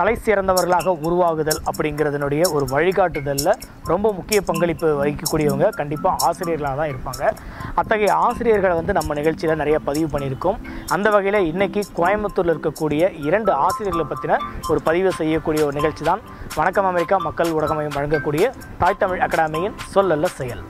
தலை சிறந்தவர்களாக உருவாகுதல் அப்படிங்கிறதுனுடைய ஒரு வழிகாட்டுதலில் ரொம்ப முக்கிய பங்களிப்பு வகிக்கக்கூடியவங்க கண்டிப்பாக ஆசிரியர்களாக தான் இருப்பாங்க. அத்தகைய ஆசிரியர்களை வந்து நம்ம நிகழ்ச்சியில் நிறைய பதிவு பண்ணியிருக்கோம். அந்த வகையில் இன்றைக்கி கோயம்புத்தூரில் இருக்கக்கூடிய 2 ஆசிரியர்களை பற்றின ஒரு பதிவு செய்யக்கூடிய ஒரு நிகழ்ச்சி தான் வணக்கம் அமெரிக்கா மக்கள் ஊடக மையம் வழங்கக்கூடிய தாய் தமிழ் அகாடமியின் சொல்லல்ல செயல்.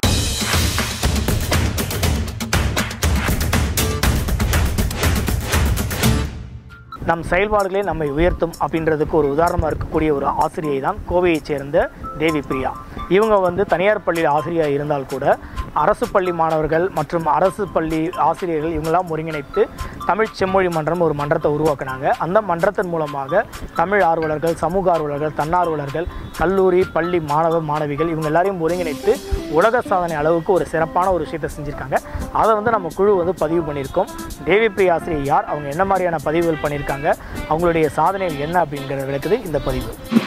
நம் செயல்பாடுகளே நம்மை உயர்த்தும் அப்படின்றதுக்கு ஒரு உதாரணமாக இருக்கக்கூடிய ஒரு ஆசிரியை தான் கோவையைச் சேர்ந்த தேவி பிரியா. இவங்க வந்து தனியார் பள்ளியில் ஆசிரியராக இருந்தால் கூட அரசு பள்ளி மாணவர்கள் மற்றும் அரசு பள்ளி ஆசிரியர்கள் இவங்களாம் ஒருங்கிணைத்து தமிழ் செம்மொழி மன்றம் ஒரு மன்றத்தை உருவாக்குனாங்க. அந்த மன்றத்தின் மூலமாக தமிழ் ஆர்வலர்கள், சமூக ஆர்வலர்கள், தன்னார்வலர்கள், கல்லூரி பள்ளி மாணவ மாணவிகள் இவங்க எல்லாரையும் ஒருங்கிணைத்து உலக சாதனை அளவுக்கு ஒரு சிறப்பான ஒரு விஷயத்தை செஞ்சுருக்காங்க. அதை வந்து நம்ம குழு வந்து பதிவு பண்ணியிருக்கோம். தேவி பிரியா ஆசிரியர் யார், அவங்க என்ன மாதிரியான பதிவுகள் பண்ணியிருக்காங்க, அவங்களுடைய சாதனைகள் என்ன அப்படிங்கிறத விளக்குது இந்த பதிவு.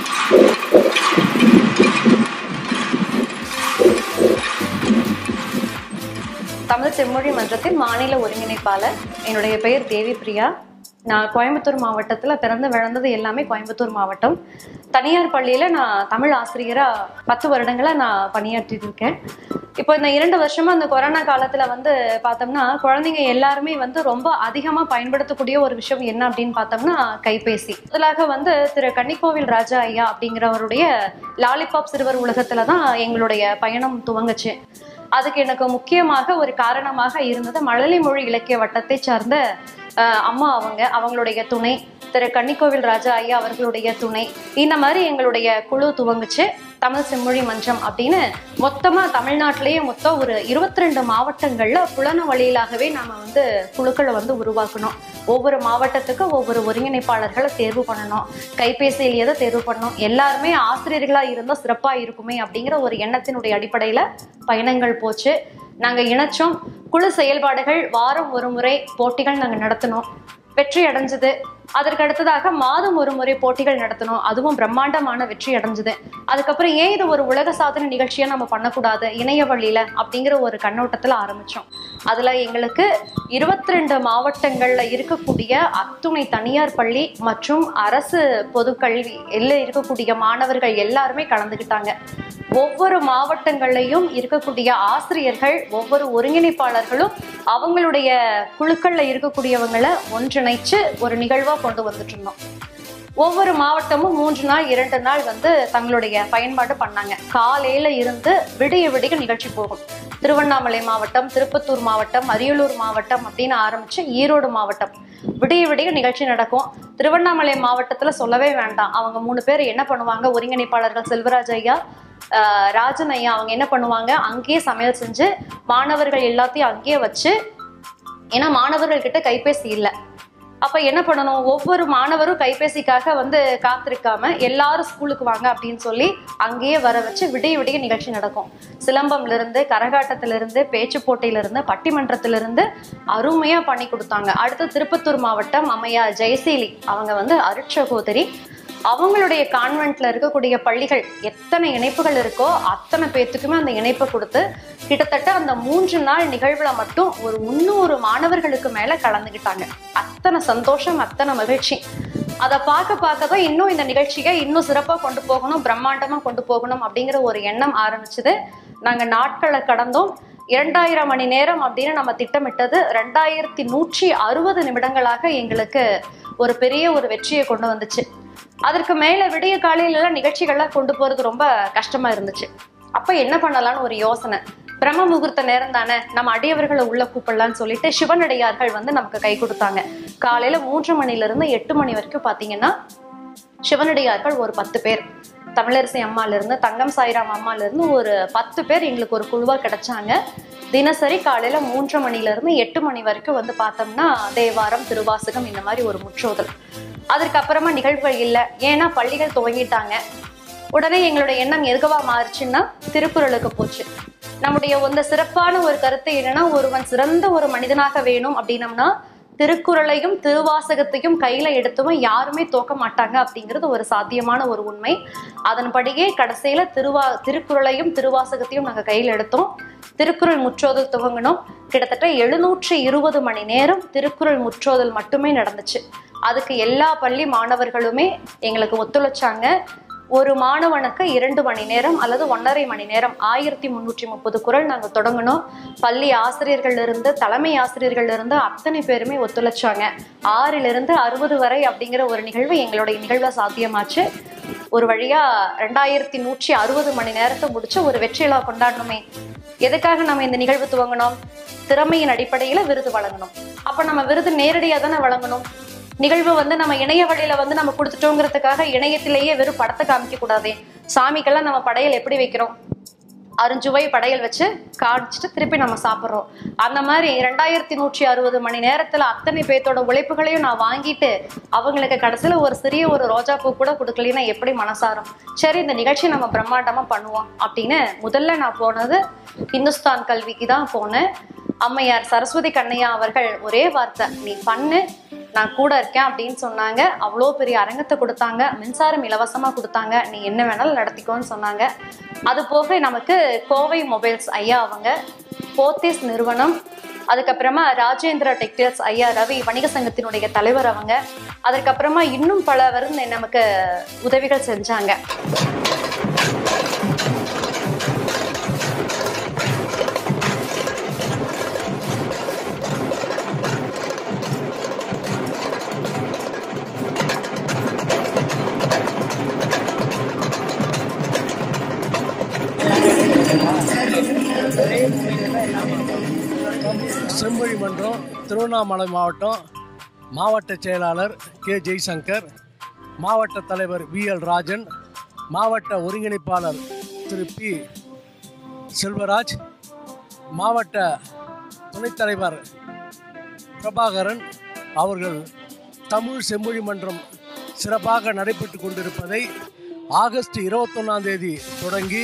தமிழ் செம்மொழி மன்றத்தின் மாநில ஒருங்கிணைப்பாளர். என்னுடைய பெயர் தேவி பிரியா. நான் கோயம்புத்தூர் மாவட்டத்தில் பிறந்து வளர்ந்தது எல்லாமே கோயம்புத்தூர் மாவட்டம். தனியார் பள்ளியில் நான் தமிழ் ஆசிரியராக 10 வருடங்களாக நான் பணியாற்றிட்டு இருக்கேன். இப்போ இந்த 2 வருஷமா அந்த கொரோனா காலத்தில் வந்து பார்த்தோம்னா குழந்தைங்க எல்லாருமே வந்து ரொம்ப அதிகமாக பயன்படுத்தக்கூடிய ஒரு விஷயம் என்ன அப்படின்னு பார்த்தோம்னா கைபேசி. அதிலாக வந்து திரு கன்னிக்கோவில் ராஜா ஐயா அப்படிங்கிறவருடைய லாலிபாப் சிறுவர் உலகத்தில் தான் எங்களுடைய பயணம் துவங்குச்சு. அதுக்கு எனக்கு முக்கியமாக ஒரு காரணமாக இருந்தது மழலை மொழி இலக்கிய வட்டத்தை சார்ந்த அம்மா அவங்களுடைய துணை, திரு கன்னிக்கோவில் ராஜா ஐயா அவர்களுடைய துணை. இந்த மாதிரி எங்களுடைய குழு துவங்குச்சு. தமிழ் செம்மொழி மன்றம் அப்படின்னு மொத்தமாக தமிழ்நாட்டிலேயே மொத்தம் ஒரு 22 மாவட்டங்களில் புலன வழியிலாகவே நாம் வந்து குழுக்களை வந்து உருவாக்கணும். ஒவ்வொரு மாவட்டத்துக்கும் ஒவ்வொரு ஒருங்கிணைப்பாளர்களை தேர்வு பண்ணணும், கைபேசியிலேயே தான் தேர்வு பண்ணணும். எல்லாருமே ஆசிரியர்களாக இருந்தால் சிறப்பாக இருக்குமே அப்படிங்கிற ஒரு எண்ணத்தினுடைய அடிப்படையில் பயணங்கள் போச்சு. நாங்கள் இணைச்சோம். குழு செயல்பாடுகள் வாரம் ஒரு முறை போட்டிகள் நாங்கள் நடத்தினோம். வெற்றி அடைஞ்சது. அதற்கு அடுத்ததாக மாதம் ஒரு முறை போட்டிகள் நடத்தணும். அதுவும் பிரம்மாண்டமான வெற்றி அடைஞ்சது. அதுக்கப்புறம் ஏன் இது ஒரு உலக சாதனை நிகழ்ச்சியா நம்ம பண்ணக்கூடாது இணைய வழியில அப்படிங்கிற ஒரு கண்ணோட்டத்துல ஆரம்பிச்சோம். அதுல எங்களுக்கு 22 மாவட்டங்கள்ல இருக்கக்கூடிய அத்துணை தனியார் பள்ளி மற்றும் அரசு பொதுக்கல்வி எல்லாம் இருக்கக்கூடிய மாணவர்கள் எல்லாருமே கலந்துக்கிட்டாங்க. ஒவ்வொரு மாவட்டங்கள்லையும் இருக்கக்கூடிய ஆசிரியர்கள், ஒவ்வொரு ஒருங்கிணைப்பாளர்களும் அவங்களுடைய குழுக்கள்ல இருக்கக்கூடியவங்களை ஒன்றிணைச்சு ஒரு நிகழ்வா கொண்டு வந்துட்டு இருந்தோம். ஒவ்வொரு மாவட்டமும் 3 நாள் 2 நாள் வந்து தங்களுடைய பயன்பாடு பண்ணாங்க. காலையில இருந்து விடிய விடிய நிகழ்ச்சி போகும். திருவண்ணாமலை மாவட்டம், திருப்பத்தூர் மாவட்டம், அரியலூர் மாவட்டம் அப்படின்னு ஆரம்பிச்சு ஈரோடு மாவட்டம் விடிய விடிய நிகழ்ச்சி நடக்கும். திருவண்ணாமலை மாவட்டத்துல சொல்லவே வேண்டாம். அவங்க 3 பேர் என்ன பண்ணுவாங்க, ஒருங்கிணைப்பாளர்கள் செல்வராஜ் ஐயா, ராஜன் ஐயா, அவங்க என்ன பண்ணுவாங்க, அங்கேயே சமையல் செஞ்சு மாணவர்கள் எல்லாத்தையும் அங்கேயே வச்சு, ஏன்னா மாணவர்கள் கிட்ட கைபேசி இல்லை. அப்ப என்ன பண்ணணும், ஒவ்வொரு மாணவரும் கைபேசிக்காக வந்து காத்திருக்காம எல்லாரும் ஸ்கூலுக்கு வாங்க அப்படின்னு சொல்லி அங்கேயே வர வச்சு விடிய விடிய நிகழ்ச்சி நடக்கும். சிலம்பம்ல இருந்து, கரகாட்டத்தில இருந்து, பேச்சு போட்டியில இருந்து, பட்டிமன்றத்திலிருந்து அருமையா பண்ணி கொடுத்தாங்க. அடுத்து திருப்பத்தூர் மாவட்டம் அம்மையா ஜெயசீலி, அவங்க வந்து அருட்சகோதரி. அவங்களுடைய கான்வென்ட்ல இருக்கக்கூடிய பள்ளிகள் எத்தனை இணைப்புகள் இருக்கோ அத்தனை பேத்துக்குமே அந்த இணைப்பை கொடுத்து கிட்டத்தட்ட அந்த 3 நாள் நிகழ்வுல மட்டும் ஒரு 300 மாணவர்களுக்கு மேல கலந்துக்கிட்டாங்க. அத்தனை சந்தோஷம், அத்தனை மகிழ்ச்சி. அதை பார்க்க தான் இன்னும் இந்த நிகழ்ச்சியை இன்னும் சிறப்பாக கொண்டு போகணும், பிரம்மாண்டமா கொண்டு போகணும் அப்படிங்கிற ஒரு எண்ணம் ஆரம்பிச்சது. நாங்க நாட்களை கடந்தோம். 2000 மணி நேரம் அப்படின்னு நம்ம திட்டமிட்டது 2160 நிமிடங்களாக எங்களுக்கு ஒரு பெரிய ஒரு வெற்றியை கொண்டு வந்துச்சு. அதற்கு மேல விடிய காலையில எல்லாம் நிகழ்ச்சிகள்லாம் கொண்டு போறது ரொம்ப கஷ்டமா இருந்துச்சு. அப்ப என்ன பண்ணலாம்னு ஒரு யோசனை. பிரம்ம முகூர்த்த நேரம் தானே, நம்ம அடியவர்களை உள்ள கூப்பிடலான்னு சொல்லிட்டு சிவனடியார்கள் வந்து நமக்கு கை கொடுத்தாங்க. காலையில 3 மணில இருந்து 8 மணி வரைக்கும் பாத்தீங்கன்னா சிவனடியார்கள் ஒரு 10 பேர், தமிழரசி அம்மால இருந்து, தங்கம் சாய்ராம் அம்மால இருந்து ஒரு 10 பேர் எங்களுக்கு ஒரு குழுவா கிடைச்சாங்க. தினசரி காலையில 3 மணில இருந்து 8 மணி வரைக்கும் வந்து பார்த்தோம்னா தேவாரம், திருவாசகம், இந்த மாதிரி ஒரு முற்றோதல். அதற்கு அப்புறமா நிகழ்வுகள் இல்லை, ஏன்னா பள்ளிகள் துவங்கிட்டாங்க. உடனே எங்களுடைய எண்ணம் எதுக்கவா மாறுச்சுன்னா திருக்குறளுக்கு போச்சு. நம்முடைய இந்த சிறப்பான ஒரு கருத்து என்னன்னா, ஒருவன் சிறந்த ஒரு மனிதனாக வேணும் அப்படின்னம்னா திருக்குறளையும் திருவாசகத்தையும் கையில எடுத்தவன் யாருமே தோக்க மாட்டாங்க அப்படிங்கிறது ஒரு சாத்தியமான ஒரு உண்மை. அதன்படியே கடைசியில திருக்குறளையும் திருவாசகத்தையும் நாங்க கையில எடுத்தோம். திருக்குறள் முற்றோதல் துவங்கணும். கிட்டத்தட்ட 720 மணி நேரம் திருக்குறள் முற்றோதல் மட்டுமே நடந்துச்சு. அதுக்கு எல்லா பள்ளி மாணவர்களுமே எங்களுக்கு ஒத்துழைச்சாங்க. ஒரு மாணவனுக்கு 2 மணி நேரம் அல்லது 1.5 மணி நேரம் 1330 குறள் நாங்கள் தொடங்கணும். பள்ளி ஆசிரியர்கள் இருந்து தலைமை ஆசிரியர்கள் இருந்து அத்தனை பேருமே ஒத்துழைச்சாங்க. 6லிருந்து 60 வரை அப்படிங்கிற ஒரு நிகழ்வு எங்களுடைய நிகழ்வுல சாத்தியமாச்சு. ஒரு வழியா 2160 மணி நேரத்தை முடிச்சு ஒரு வெற்றிலா கொண்டாடணுமே. எதுக்காக நம்ம இந்த நிகழ்வு துவங்கணும்? திறமையின் அடிப்படையில விருது வழங்கணும். அப்ப நம்ம விருது நேரடியாக தானே வழங்கணும். நிகழ்வு நம்ம இணைய வழியில நம்ம கொடுத்துட்டோங்கிறதுக்காக இணையத்திலேயே வெறும் படத்தை காமிக்க கூடாதே. சாமிக்கெல்லாம் நம்ம படையல் எப்படி வைக்கிறோம்? அருஞ்சுவை படையல் வச்சு காமிச்சிட்டு திருப்பி நம்ம சாப்பிட்றோம். அந்த மாதிரி 2160 மணி நேரத்துல அத்தனை பேர்த்தோட உழைப்புகளையும் நான் வாங்கிட்டு அவங்களுக்கு கடைசியில ஒரு சிறிய ஒரு ரோஜா பூ கூட கொடுக்கலன்னா எப்படி மனசாரும்? சரி, இந்த நிகழ்ச்சி நம்ம பிரம்மாண்டமா பண்ணுவோம் அப்படின்னு முதல்ல நான் போனது இந்துஸ்தான் கல்விக்கு தான் போனேன். அம்மையார் சரஸ்வதி கண்ணையா அவர்கள் ஒரே வார்த்தை, நீ பண்ணு, நான் கூட இருக்கேன் அப்படின்னு சொன்னாங்க. அவ்வளோ பெரிய அரங்கத்தை கொடுத்தாங்க, மின்சாரம் இலவசமாக கொடுத்தாங்க, நீ என்ன வேணாலும் நடத்திக்கோன்னு சொன்னாங்க. அது போக நமக்கு கோவை மொபைல்ஸ் ஐயா அவங்க, போத்தீஸ் நிறுவனம், அதுக்கப்புறமா ராஜேந்திரா டெக்டைல்ஸ் ஐயா ரவி வணிக சங்கத்தினுடைய தலைவர் அவங்க, அதுக்கப்புறமா இன்னும் பலவர் நமக்கு உதவிகள் செஞ்சாங்க. செம்மொழி மன்றம் திருவண்ணாமலை மாவட்டம் மாவட்ட செயலாளர் கே ஜெய்சங்கர், மாவட்ட தலைவர் VL ராஜன், மாவட்ட ஒருங்கிணைப்பாளர் திரு பி செல்வராஜ், மாவட்ட துணைத் தலைவர் பிரபாகரன் அவர்கள் தமிழ் செம்மொழி மன்றம் சிறப்பாக நடைபெற்று கொண்டிருப்பதை ஆகஸ்ட் 21 தொடங்கி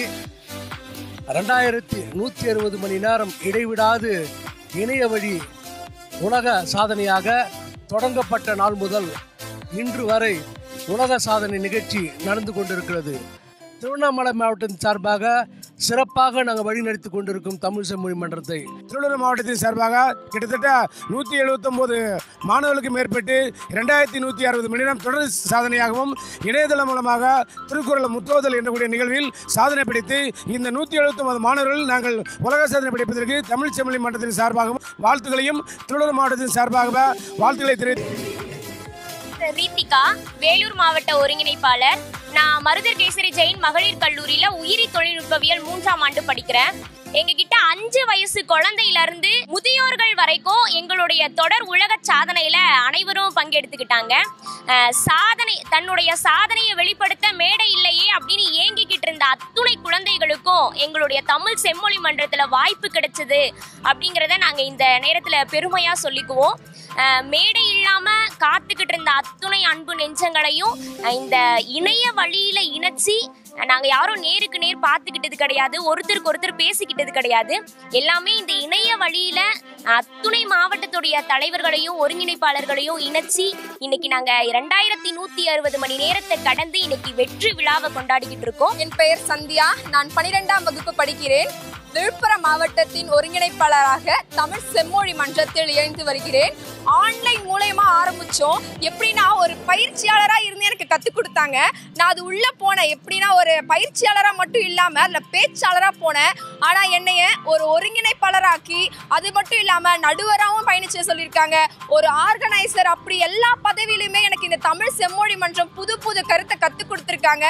2160 மணி நேரம் இடைவிடாது இணைய வழி உலக சாதனையாக தொடங்கப்பட்ட நாள் முதல் இன்று வரை உலக சாதனை நிகழ்ச்சி நடந்து கொண்டிருக்கிறது. திருவண்ணாமலை மாவட்டத்தின் சார்பாக சிறப்பாக நாங்கள் வழிநடத்தி கொண்டிருக்கும் தமிழ் செம்மொழி மன்றத்தை திருவள்ளூர் மாவட்டத்தின் சார்பாக கிட்டத்தட்ட 179 மாணவர்களுக்கு மேற்பட்டு 2160 மணி நேரம் தொடர் சாதனையாகவும் இணையதளம் மூலமாக திருக்குறள் முத்தோதல் என்ற நிகழ்வில் சாதனை படைத்து இந்த 179 மாணவர்கள் நாங்கள் உலக சாதனை படைப்பதற்கு தமிழ் செம்மொழி மன்றத்தின் சார்பாகவும் வாழ்த்துக்களையும் திருவள்ளூர் மாவட்டத்தின் சார்பாக வாழ்த்துக்களை தெரிவித்து ரீத்திகா, வேலூர் மாவட்ட ஒருங்கிணைப்பாளர். நான் மருதர் கேசரி ஜெயின் மகளிர் கல்லூரியில உயிரி தொழில்நுட்பவியல் 3ஆம் ஆண்டு படிக்கிறேன். எங்ககிட்ட 5 வயசு குழந்தையில இருந்து முதியோர்கள் வரைக்கும் எங்களுடைய தொடர் உலக சாதனையில அனைவரும் பங்கெடுத்துக்கிட்டாங்க. தன்னுடைய சாதனையை வெளிப்படுத்த மேடை இல்லையே அப்படின்னு ஏங்கிக்கிட்டு இருந்த அத்துணை குழந்தைகளுக்கும் எங்களுடைய தமிழ் செம்மொழி மன்றத்துல வாய்ப்பு கிடைச்சது அப்படிங்கிறத நாங்க இந்த நேரத்துல பெருமையா சொல்லிக்குவோம். மேடை இல்லாம காத்துக்கிட்டு இருந்த அத்துணை அன்பு நெஞ்சங்களையும் இந்த இணைய வழியில இணைச்சி நாங்க யாரும் நேருக்கு நேர் பார்த்துக்கிட்டது கிடையாது, ஒருத்தருக்கு ஒருத்தர் பேசிக்கிட்டது கிடையாது. எல்லாமே இந்த இணைய வழியில அத்துணை மாவட்டத்துடைய தலைவர்களையும் ஒருங்கிணைப்பாளர்களையும் இணைச்சி இன்னைக்கு நாங்க 2160 மணி நேரத்தை கடந்து இன்னைக்கு வெற்றி விழாவை கொண்டாடிக்கிட்டு இருக்கோம். என் பெயர் சந்தியா, நான் 12ஆம் வகுப்பு படிக்கிறேன். விழுப்புரம் மாவட்டத்தின் ஒருங்கிணைப்பாளராக தமிழ் செம்மொழி மன்றத்தில் இணைந்து வருகிறேன். ஆன்லைன் மூலயமா ஆரம்பிச்சோம். எப்படின்னா ஒரு பயிற்சியாளராக இருந்து எனக்கு கற்றுக் கொடுத்தாங்க. நான் அது உள்ளே போனேன். எப்படின்னா ஒரு பயிற்சியாளராக மட்டும் இல்லாமல் அதில் பேச்சாளராக போனேன். ஆனால் என்னைய ஒரு ஒருங்கிணைப்பாளராக்கி அது மட்டும் இல்லாமல் நடுவராகவும் பயணிச்சு சொல்லியிருக்காங்க. ஒரு ஆர்கனைசர், அப்படி எல்லா பதவியிலுமே எனக்கு இந்த தமிழ் செம்மொழி மன்றம் புது புது கருத்தை கற்றுக் கொடுத்துருக்காங்க.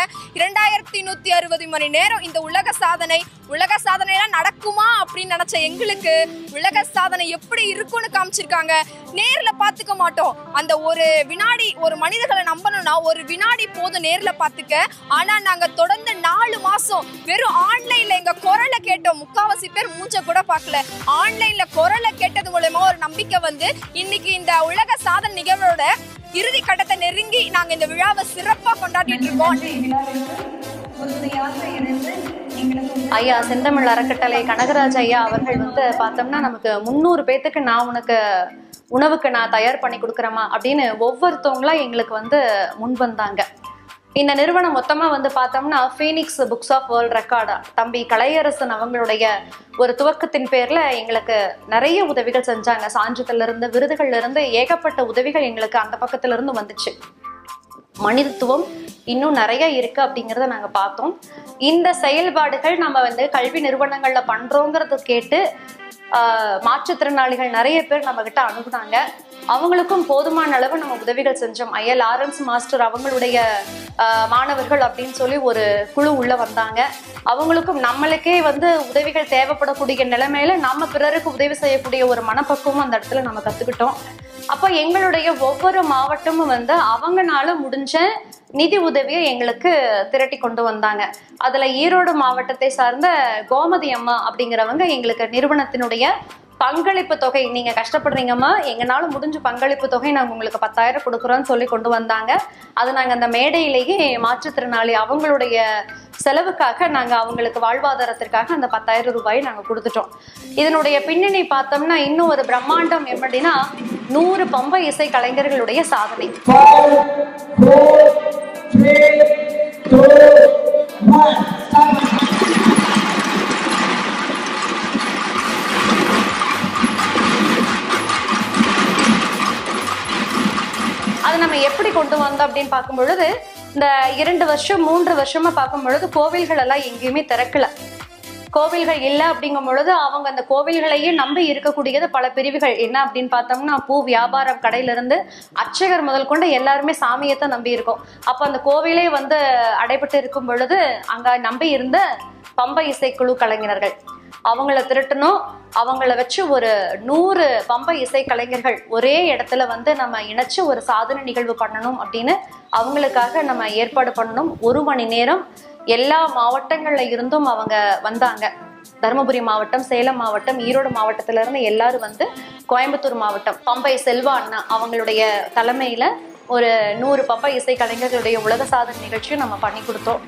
2160 மணி நேரம் இந்த உலக சாதனைலாம் நடக்குமா அப்படின்னு நினைச்ச எங்களுக்கு உலக சாதனை எப்படி இருக்கும்னு காமிச்சிருக்காங்க. நேர்ல பாத்துக்க மாட்டோம். அந்த ஒரு வினாடி ஒரு மனிதர்களை நம்பணும்னா ஒரு வினாடி போதும் நேர்ல பாத்துக்க. ஆனா நாங்க தொடர்ந்து 4 மாசம் வெறும் ஆன்லைன்ல எங்க குரலை கேட்டோம். முக்காவாசி பேர் மூஞ்ச கூட பார்க்கல. ஆன்லைன்ல குரலை கேட்டது மூலமா ஒரு நம்பிக்கை வந்து இன்னைக்கு இந்த உலக சாதனை நிகழ்வோட இறுதி கட்டத்தை நெருங்கி நாங்க இந்த விழாவை சிறப்பா கொண்டாடிட்டு இருக்கோம். ஐயா செந்தமிழ் அறக்கட்டளை கனகராஜ் ஐயா அவர்கள் பார்த்தோம்னா நமக்கு 300 பேத்துக்கு நான் உனக்கு உணவுக்கு நான் தயார் பண்ணி கொடுக்குறேமா அப்படின்னு ஒவ்வொருத்தவங்களா எங்களுக்கு முன் வந்தாங்க. இந்த நிறுவனம் மொத்தமா வந்து பார்த்தோம்னா Phoenix books of world record தம்பி கலையரசன் அவங்களுடைய ஒரு துவக்கத்தின் பேர்ல எங்களுக்கு நிறைய உதவிகள் செஞ்சாங்க. சான்றிதழ்ல இருந்து விருதுகள்ல இருந்து ஏகப்பட்ட உதவிகள் எங்களுக்கு அந்த பக்கத்துல இருந்து வந்துச்சு. மனிதத்துவம் இன்னும் நிறைய இருக்கு அப்படிங்கிறத நாங்க பார்த்தோம். இந்த செயல்பாடுகள் நம்ம வந்து கல்வி நிறுவனங்கள்ல பண்றோங்கிறத கேட்டு மாற்றுத்திறனாளிகள் நிறைய பேர் நம்ம கிட்ட அணுகுனாங்க. அவங்களுக்கும் போதுமான அளவு நம்ம உதவிகள் செஞ்சோம். லாரன்ஸ் மாஸ்டர் அவங்களுடைய மாணவர்கள் அப்படின்னு சொல்லி ஒரு குழு உள்ள வந்தாங்க. அவங்களுக்கும் நம்மளுக்கே வந்து உதவிகள் தேவைப்படக்கூடிய நிலைமையில நம்ம பிறருக்கு உதவி செய்யக்கூடிய ஒரு மனப்பக்குவம் அந்த இடத்துல நம்ம கத்துக்கிட்டோம். அப்ப எங்களுடைய ஒவ்வொரு மாவட்டமும் வந்து அவங்கனால முடிஞ்ச நிதி உதவியை எங்களுக்கு திரட்டி கொண்டு வந்தாங்க. அதுல ஈரோடு மாவட்டத்தை சார்ந்த கோமதி அம்மா அப்படிங்கிறவங்க எங்களுக்கு நிறுவனத்தினுடைய பங்களிப்பு தொகை, நீங்க கஷ்டப்படுறீங்கம்மா, எங்கனால முடிஞ்ச பங்களிப்பு தொகை நாங்க உங்களுக்கு 10,000 கொடுக்குறோம்னு சொல்லி கொண்டு வந்தாங்க. அது நாங்க அந்த மேடையிலேயே மாற்றுத்திறனாளி அவங்களுடைய செலவுக்காக நாங்க அவங்களுக்கு வாழ்வாதாரத்திற்காக அந்த 10,000 ரூபாயை நாங்க கொடுத்துட்டோம். இதனுடைய பின்னணி பார்த்தோம்னா இன்னும் ஒரு பிரம்மாண்டம் எப்படின்னா 100 பம்பை இசை கலைஞர்களுடைய சாதனை. அது நம்ம எப்படி கொண்டு வந்தோம் அப்படின்னு பார்க்கும் பொழுது இந்த 2 வருஷம் 3 வருஷமா பார்க்கும் பொழுது கோவில்கள் எல்லாம் எங்கேயுமே திறக்கல. கோவில்கள் இல்லை அப்படிங்கும் பொழுது அவங்க அந்த கோவில்களையே நம்பி இருக்கக்கூடியது பல பிரிவுகள். என்ன அப்படின்னு பார்த்தோம்னா பூ வியாபாரம் கடையிலிருந்து அர்ச்சகர் முதல் கொண்டு எல்லாருமே சாமியைத்தான் நம்பி இருக்கோம். அப்போ அந்த கோவிலே வந்து அடைபட்டு இருக்கும் பொழுது அங்க நம்பி இருந்த பம்பை இசைக்குழு கலைஞர்கள் அவங்கள திரட்டணும். அவங்கள வச்சு ஒரு 100 பம்பை இசை கலைஞர்கள் ஒரே இடத்துல வந்து நம்ம இணைச்சு ஒரு சாதனை நிகழ்வு பண்ணணும் அப்படின்னு அவங்களுக்காக நம்ம ஏற்பாடு பண்ணணும். 1 மணி நேரம் எல்லா மாவட்டங்கள்ல இருந்தும் அவங்க வந்தாங்க. தருமபுரி மாவட்டம், சேலம் மாவட்டம், ஈரோடு மாவட்டத்துல இருந்து எல்லாரும் வந்து கோயம்புத்தூர் மாவட்டம் பம்பை செல்வா அண்ணா அவங்களுடைய தலைமையில ஒரு 100 பம்பை இசை கலைஞர்களுடைய உலக சாதனை நிகழ்ச்சியும் நம்ம பண்ணி கொடுத்தோம்.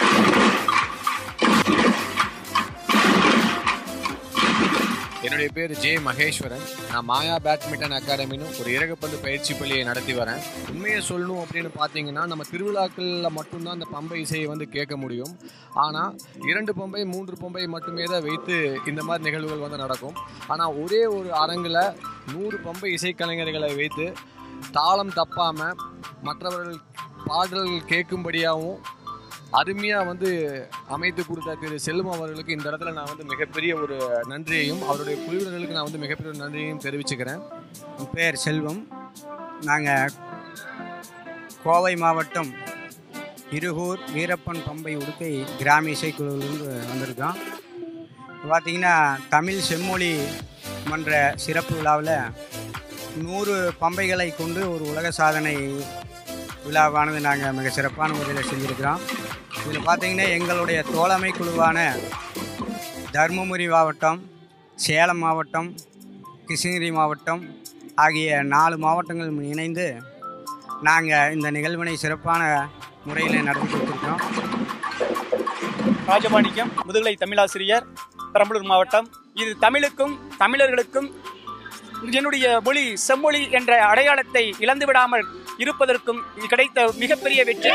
என்னுடைய பேர் ஜே மகேஸ்வரன். நான் மாயா பேட்மிண்டன் அகாடமின்னு ஒரு இறகுப்பந்து பயிற்சி பள்ளியை நடத்தி வரேன். உண்மையை சொல்லணும் அப்படின்னு பார்த்தீங்கன்னா நம்ம திருவிழாக்களில் மட்டும்தான் அந்த பம்பை இசையை வந்து கேட்க முடியும். ஆனால் 2 பம்பை 3 பம்பை மட்டுமே தான் வைத்து இந்த மாதிரி நிகழ்வுகள் வந்து நடக்கும். ஆனால் ஒரே ஒரு அரங்கில் 100 பம்பை இசைக்கலைஞர்களை வைத்து தாளம் தப்பாமல் மற்றவர்கள் பாடல்கள் கேட்கும்படியாகவும் அருமையாக வந்து அமைத்து கொடுத்த திரு செல்வம் அவர்களுக்கு இந்த இடத்துல நான் வந்து மிகப்பெரிய ஒரு நன்றியையும் அவருடைய குழுவினர்களுக்கு நான் வந்து மிகப்பெரிய ஒரு நன்றியையும் தெரிவிச்சுக்கிறேன். என் பேர் செல்வம். நாங்கள் கோவை மாவட்டம் இருகூர் வீரப்பன் பம்பை உடுக்கை கிராம இசைக்குழுவிலிருந்து வந்திருக்கோம். பார்த்திங்கன்னா தமிழ் செம்மொழி மன்ற சிறப்பு விழாவில் 100 பம்பைகளை கொண்டு ஒரு உலக சாதனை விழாவானது நாங்கள் மிக சிறப்பான முறையில் செஞ்சுருக்கிறோம். இதில் பார்த்திங்கன்னா எங்களுடைய தோழமை குழுவான தருமபுரி மாவட்டம், சேலம் மாவட்டம், கிருஷ்ணகிரி மாவட்டம் ஆகிய 4 மாவட்டங்கள் இணைந்து நாங்கள் இந்த நிகழ்வினை சிறப்பான முறையில் நடத்தி கொடுத்துருக்கோம். ராஜமாணிக்கம், முதுகலை தமிழாசிரியர், பெரம்பலூர் மாவட்டம். இது தமிழுக்கும் தமிழர்களுக்கும் என்னுடைய மொழி செம்மொழி என்ற அடையாளத்தை இழந்துவிடாமல் இருப்பதற்கும் இது கிடைத்த மிகப்பெரிய வெற்றி.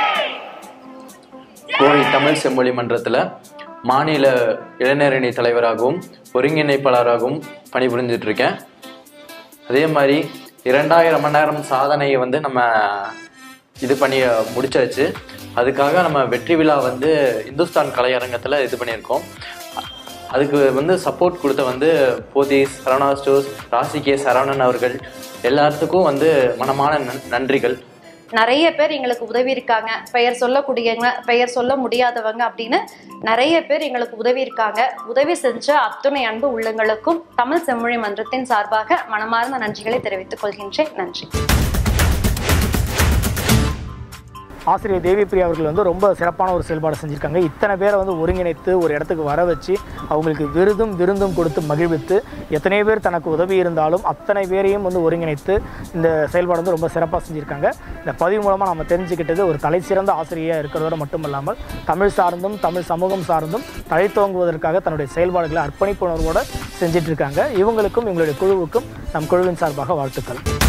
கோவை தமிழ் செம்மொழி மன்றத்தில் மாநில இளைஞரணி தலைவராகவும் ஒருங்கிணைப்பாளராகவும் பணிபுரிஞ்சிட்டு இருக்கேன். அதே மாதிரி 2000 மணி நேரம் சாதனையை வந்து நம்ம இது பண்ணி முடிச்சாச்சு. அதுக்காக நம்ம வெற்றி விழா வந்து இந்துஸ்தான் கலையரங்கத்தில் இது பண்ணியிருக்கோம். அதுக்கு வந்து சப்போர்ட் கொடுத்த வந்து போதீஸ், சரவணா ஸ்டோர்ஸ், ராசி கே சரவணன் அவர்கள் எல்லாத்துக்கும் வந்து மனமான நன்றிகள். நிறைய பேர் எங்களுக்கு உதவி இருக்காங்க. பெயர் சொல்லக்கூடியவங்க, பெயர் சொல்ல முடியாதவங்க அப்படின்னு நிறைய பேர் எங்களுக்கு உதவி இருக்காங்க. உதவி செஞ்ச அத்துணை அன்பு உள்ளங்களுக்கும் தமிழ் செம்மொழி மன்றத்தின் சார்பாக மனமார்ந்த நன்றிகளை தெரிவித்துக் கொள்கின்றேன். நன்றி. ஆசிரியர் தேவி பிரியா அவர்கள் வந்து ரொம்ப சிறப்பான ஒரு செயல்பாடு செஞ்சுருக்காங்க. இத்தனை பேரை வந்து ஒருங்கிணைத்து ஒரு இடத்துக்கு வர வச்சு அவங்களுக்கு விருந்தும் கொடுத்து மகிழ்வித்து, எத்தனை பேர் தனக்கு உதவி இருந்தாலும் அத்தனை பேரையும் வந்து ஒருங்கிணைத்து இந்த செயல்பாடு வந்து ரொம்ப சிறப்பாக செஞ்சுருக்காங்க. இந்த பதிவு மூலமாக நம்ம தெரிஞ்சுக்கிட்டது ஒரு தலை சிறந்த ஆசிரியராக இருக்கிறதோடு மட்டும் இல்லாமல் தமிழ் சார்ந்தும் தமிழ் சமூகம் சார்ந்தும் தழைத்தோங்குவதற்காக தன்னுடைய செயல்பாடுகளை அர்ப்பணிப்புணர்வோடு செஞ்சிட்ருக்காங்க. இவங்களுக்கும் எங்களுடைய குழுவுக்கும் நம் குழுவின் சார்பாக வாழ்த்துக்கள்.